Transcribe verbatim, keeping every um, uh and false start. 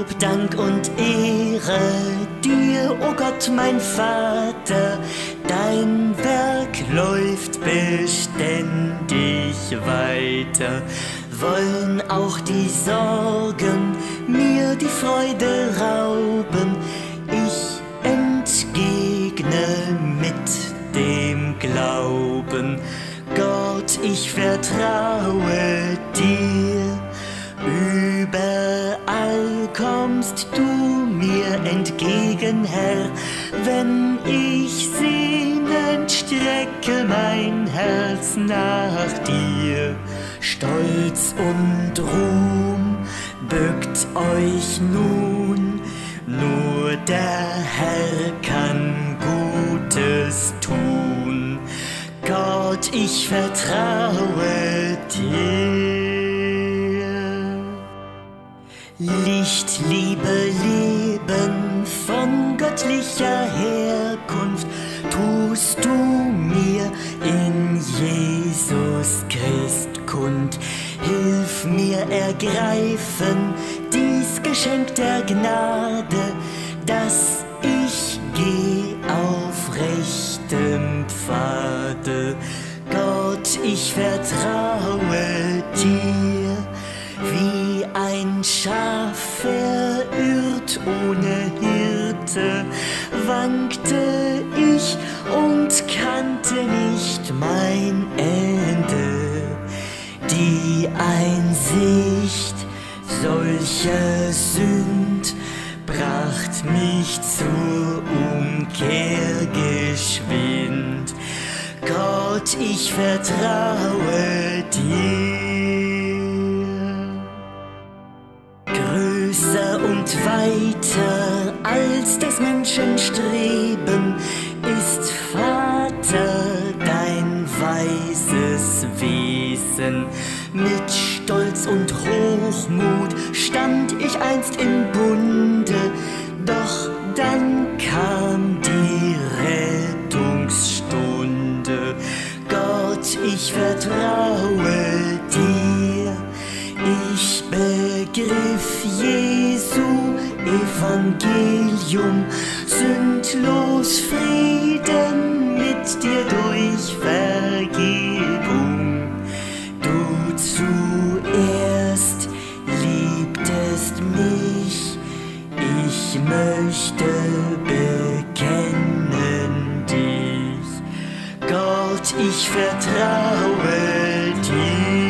Lob, Dank und Ehre dir, o Gott, mein Vater, dein Werk läuft beständig weiter. Wollen auch die Sorgen mir die Freude rauben, ich entgegne mit dem Glauben. Gott, ich vertraue dir, überall kommst du mir entgegen, Herr, wenn ich sehnend strecke mein Herz nach dir. Stolz und Ruhm bückt euch nun, nur der Herr kann Gutes tun. Gott, ich vertraue dir. Licht, Liebe, Leben von göttlicher Herkunft tust du mir in Jesus Christ kund. Hilf mir ergreifen dies Geschenk der Gnade, dass ich geh auf rechtem Pfade. Gott, ich vertraue dir, wie ein Schaf verirrt ohne Hirte, wankte ich und kannte nicht mein Ende. Die Einsicht solcher Sünd bracht mich zur Umkehr geschwind. Gott, ich vertraue dir. Größer und weiter als des Menschen Streben ist, Vater, dein weises Wesen. Mit Stolz und Hochmut stand ich einst im Bunde, doch dann kam die Rettungsstunde. Gott, ich vertraue dir, ich begriff Jesu Evangelium, sündlos Frieden mit dir durch Vergebung. Du zuerst liebtest mich, ich möchte bekennen dich. Gott, ich vertraue dir.